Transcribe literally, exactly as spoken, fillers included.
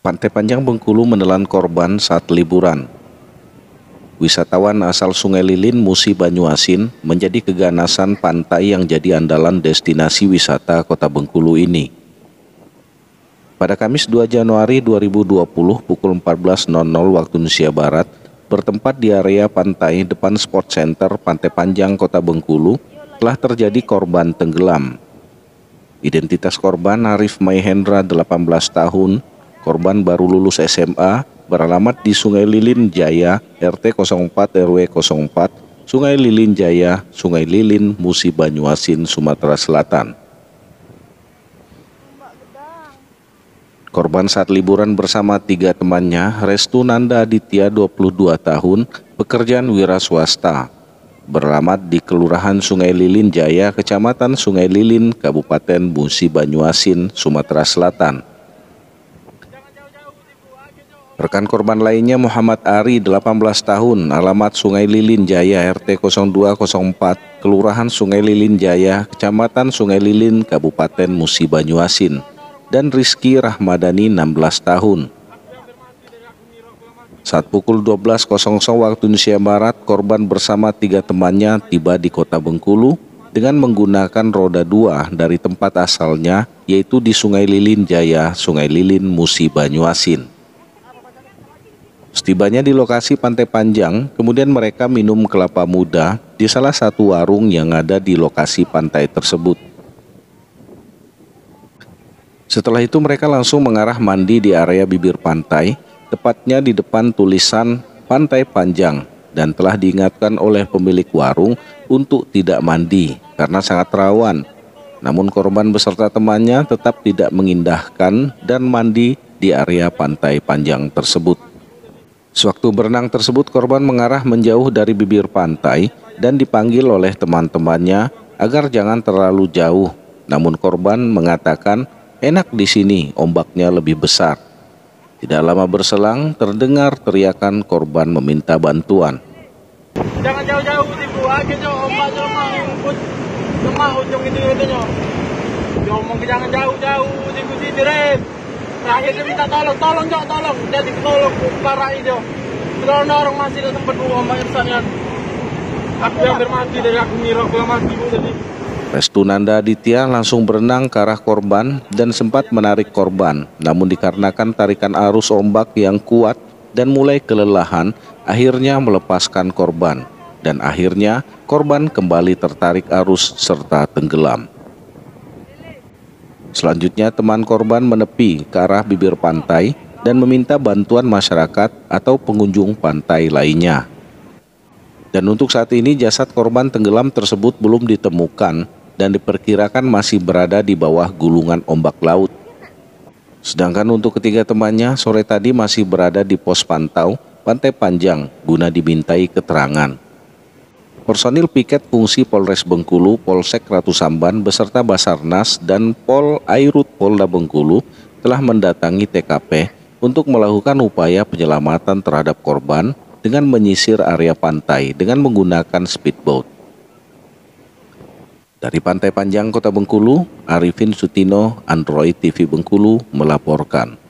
Pantai Panjang Bengkulu menelan korban saat liburan. Wisatawan asal Sungai Lilin, Musi, Banyuasin menjadi keganasan pantai yang jadi andalan destinasi wisata Kota Bengkulu ini. Pada Kamis dua Januari dua ribu dua puluh pukul empat belas waktu Indonesia Barat, bertempat di area pantai depan Sport Center Pantai Panjang Kota Bengkulu, telah terjadi korban tenggelam. Identitas korban Arif Maihendra, delapan belas tahun, korban baru lulus S M A, beralamat di Sungai Lilin Jaya, R T nol empat R W nol empat, Sungai Lilin Jaya, Sungai Lilin, Musi, Banyuasin, Sumatera Selatan. Korban saat liburan bersama tiga temannya, Restu Nanda Aditya, dua puluh dua tahun, pekerjaan wira swasta, beralamat di Kelurahan Sungai Lilin Jaya, Kecamatan Sungai Lilin, Kabupaten Musi, Banyuasin, Sumatera Selatan. Rekan korban lainnya Muhammad Ari, delapan belas tahun, alamat Sungai Lilin Jaya, R T nol dua nol empat, Kelurahan Sungai Lilin Jaya, Kecamatan Sungai Lilin, Kabupaten Musi, Banyuasin, dan Rizky Rahmadani, enam belas tahun. Saat pukul dua belas waktu Indonesia Barat, korban bersama tiga temannya tiba di Kota Bengkulu dengan menggunakan roda dua dari tempat asalnya, yaitu di Sungai Lilin Jaya, Sungai Lilin, Musi, Banyuasin. Setibanya di lokasi Pantai Panjang, kemudian mereka minum kelapa muda di salah satu warung yang ada di lokasi pantai tersebut. Setelah itu mereka langsung mengarah mandi di area bibir pantai, tepatnya di depan tulisan Pantai Panjang, dan telah diingatkan oleh pemilik warung untuk tidak mandi karena sangat rawan. Namun korban beserta temannya tetap tidak mengindahkan dan mandi di area Pantai Panjang tersebut. Sewaktu berenang tersebut, korban mengarah menjauh dari bibir pantai dan dipanggil oleh teman-temannya agar jangan terlalu jauh. Namun korban mengatakan, "Enak di sini, ombaknya lebih besar." Tidak lama berselang, terdengar teriakan korban meminta bantuan. Jangan jauh-jauh, ibu aja nyo, ombaknya lemah, lemah ujung itu itu nyo. Ngomong jangan jauh-jauh, ibu sini Red. Terakhirnya minta tolong, tolong nyo, tolong. Jadi tolong, parah itu. Kalau orang masih di tempat ombaknya besarnya. Aku yang bermati dari aku ngira aku yang mati bu tadi. Restu Nanda Aditya langsung berenang ke arah korban dan sempat menarik korban. Namun dikarenakan tarikan arus ombak yang kuat dan mulai kelelahan, akhirnya melepaskan korban. Dan akhirnya korban kembali tertarik arus serta tenggelam. Selanjutnya teman korban menepi ke arah bibir pantai dan meminta bantuan masyarakat atau pengunjung pantai lainnya. Dan untuk saat ini jasad korban tenggelam tersebut belum ditemukan dan diperkirakan masih berada di bawah gulungan ombak laut. Sedangkan untuk ketiga temannya sore tadi masih berada di pos pantau Pantai Panjang guna dimintai keterangan. Personil piket fungsi Polres Bengkulu, Polsek Ratu Samban beserta Basarnas dan Pol Airut Polda Bengkulu telah mendatangi T K P untuk melakukan upaya penyelamatan terhadap korban dengan menyisir area pantai dengan menggunakan speedboat. Dari Pantai Panjang Kota Bengkulu, Arifin Sutino, Android T V Bengkulu melaporkan.